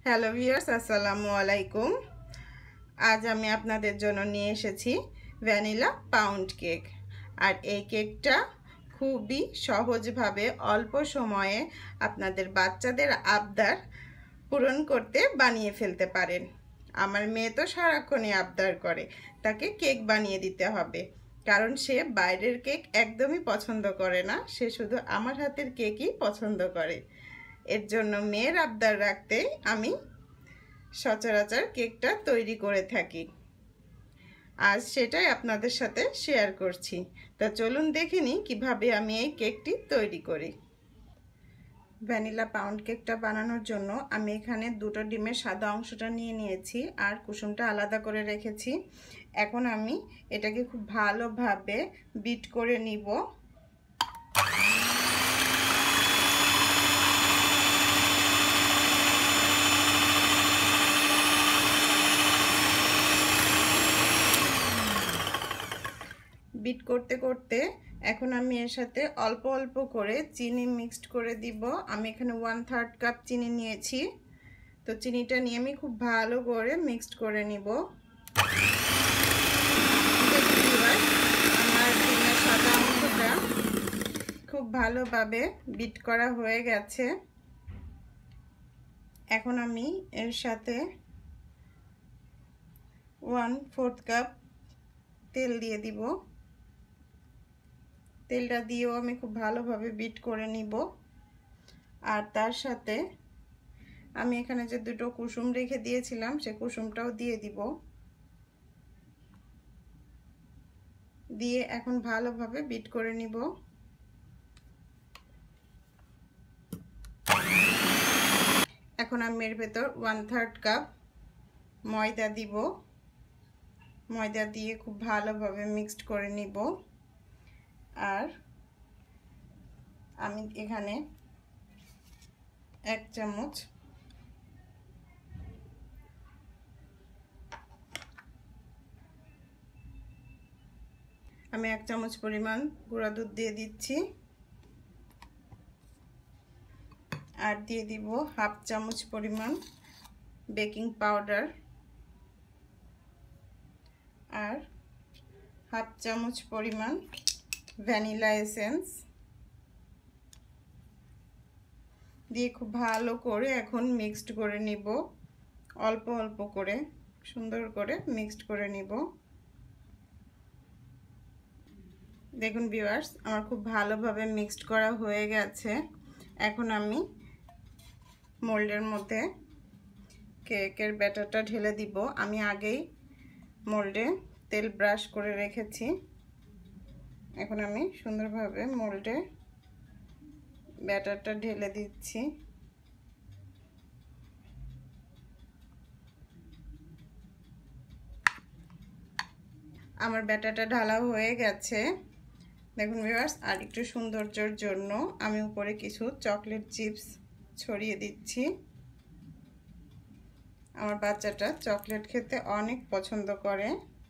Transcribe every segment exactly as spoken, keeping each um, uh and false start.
Hello viewers, আসসালামু আলাইকুম। আজ আমি আপনাদের জন্য নিয়ে এসেছি ভ্যানিলা পাউন্ড কেক। আর এই কেকটা খুবই সহজভাবে অল্প সময়ে আপনাদের বাচ্চাদের আবদার পূরণ করতে বানিয়ে ফেলতে পারেন। আমার মেয়ে তো সারাক্ষণই আবদার করে, তাকে কেক বানিয়ে দিতে হবে, কারণ সে বাইরের কেক একদমই পছন্দ করে না, সে শুধু আমার হাতের কেকই পছন্দ করে। এর জন্য মেয়ের আবদার রাখতে আমি সচরাচর কেকটা তৈরি করে থাকি। আজ সেটাই আপনাদের সাথে শেয়ার করছি। তা চলুন দেখে নিই কীভাবে আমি এই কেকটি তৈরি করি। ভ্যানিলা পাউন্ড কেকটা বানানোর জন্য আমি এখানে দুটো ডিমের সাদা অংশটা নিয়ে নিয়েছি আর কুসুমটা আলাদা করে রেখেছি। এখন আমি এটাকে খুব ভালোভাবে বিট করে নিব। বিট করতে করতে এখন আমি এর সাথে অল্প অল্প করে চিনি মিক্সড করে দিব। আমি এখানে ওয়ান থার্ড কাপ চিনি নিয়েছি। তো চিনিটা নিয়ে আমি খুব ভালো করে মিক্সড করে নিব। আমার ডিমের সাদা অংশটা খুব ভালোভাবে বিট করা হয়ে গেছে। এখন আমি এর সাথে ওয়ান ফোর্থ কাপ তেল দিয়ে দিব। তেলটা দিয়েও আমি খুব ভালোভাবে বিট করে নিব। আর তার সাথে আমি এখানে যে দুটো কুসুম রেখে দিয়েছিলাম সে কুসুমটাও দিয়ে দিব। দিয়ে এখন ভালোভাবে বিট করে নিব। এখন আমি এর ভেতর ওয়ান থার্ড কাপ ময়দা দিব। ময়দা দিয়ে খুব ভালোভাবে মিক্সড করে নিব। আর আমি এখানে এক চামচ আমি এক চামচ পরিমাণ গুঁড়া দুধ দিয়ে দিচ্ছি। আর দিয়ে দিব হাফ চামচ পরিমাণ বেকিং পাউডার আর হাফ চামচ পরিমাণ ভ্যানিলা এসেন্স দিয়ে খুব ভালো করে এখন মিক্সড করে নিব। অল্প অল্প করে সুন্দর করে মিক্সড করে নিব। দেখুন ভিউয়ার্স, আমার খুব ভালোভাবে মিক্সড করা হয়ে গেছে। এখন আমি মোল্ডের মধ্যে কেকের ব্যাটারটা ঢেলে দিব। আমি আগেই মোল্ডে তেল ব্রাশ করে রেখেছি। এখন আমি সুন্দরভাবে মোল্ডে ব্যাটারটা ঢেলে দিচ্ছি। আমার ব্যাটারটা ঢালা হয়ে গেছে। দেখুন ভিউয়ার্স, আর একটু সৌন্দর্যের জন্য আমি উপরে কিছু চকলেট চিপস ছড়িয়ে দিচ্ছি। আমার বাচ্চাটা চকলেট খেতে অনেক পছন্দ করে।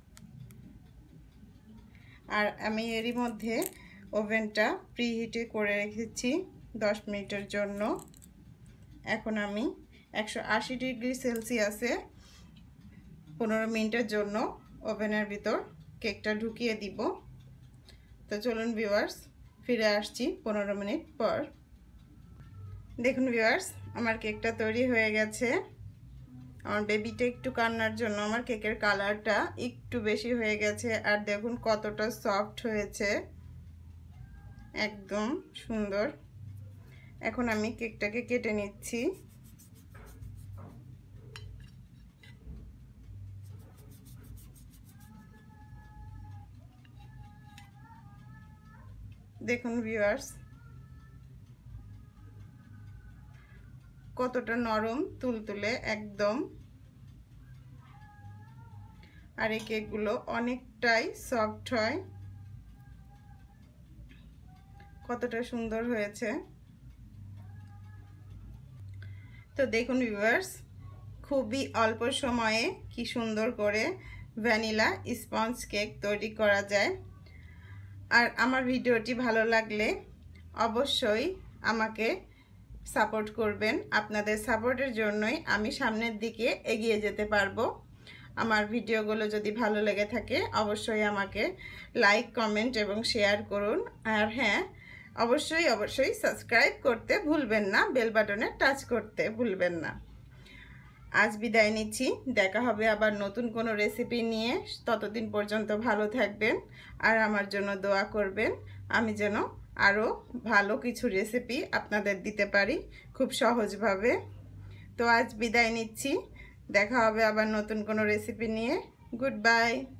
আর আমি এরই মধ্যে ওভেনটা প্রিহিটে করে রেখেছি দশ মিনিটের জন্য। এখন আমি একশো আশি ডিগ্রি সেলসিয়াসে পনেরো মিনিটের জন্য ওভেনের ভিতর কেকটা ঢুকিয়ে দিব। তো চলুন ভিউয়ার্স, ফিরে আসছি পনেরো মিনিট পর। দেখুন ভিউয়ার্স, আমার কেকটা তৈরি হয়ে গেছে। আমার বেবিটা একটু কান্নার জন্য আমার কেকের কালারটা একটু বেশি হয়ে গেছে। আর দেখুন কতটা সফট হয়েছে, একদম সুন্দর। এখন আমি কেকটাকে কেটে নিচ্ছি। দেখুন ভিউয়ার্স, কতটা নরম তুলতুলে একদম। আর এই কেকগুলো অনেকটাই সফট হয়। কতটা সুন্দর হয়েছে। তো দেখুন ভিউয়ার্স, খুবই অল্প সময়ে কি সুন্দর করে ভ্যানিলা স্পঞ্জ কেক তৈরি করা যায়। আর আমার ভিডিওটি ভালো লাগলে অবশ্যই আমাকে সাপোর্ট করবেন। আপনাদের সাপোর্টের জন্যই আমি সামনের দিকে এগিয়ে যেতে পারবো। আমার ভিডিওগুলো যদি ভালো লেগে থাকে অবশ্যই আমাকে লাইক, কমেন্ট এবং শেয়ার করুন। আর হ্যাঁ, অবশ্যই অবশ্যই সাবস্ক্রাইব করতে ভুলবেন না, বেল বাটনে টাচ করতে ভুলবেন না। আজ বিদায় নিচ্ছি, দেখা হবে আবার নতুন কোনো রেসিপি নিয়ে। ততদিন পর্যন্ত ভালো থাকবেন আর আমার জন্য দোয়া করবেন, আমি যেন আরও ভালো কিছু রেসিপি আপনাদের দিতে পারি খুব সহজভাবে। তো আজ বিদায় নিচ্ছি, দেখা হবে আবার নতুন কোনো রেসিপি নিয়ে। Good by.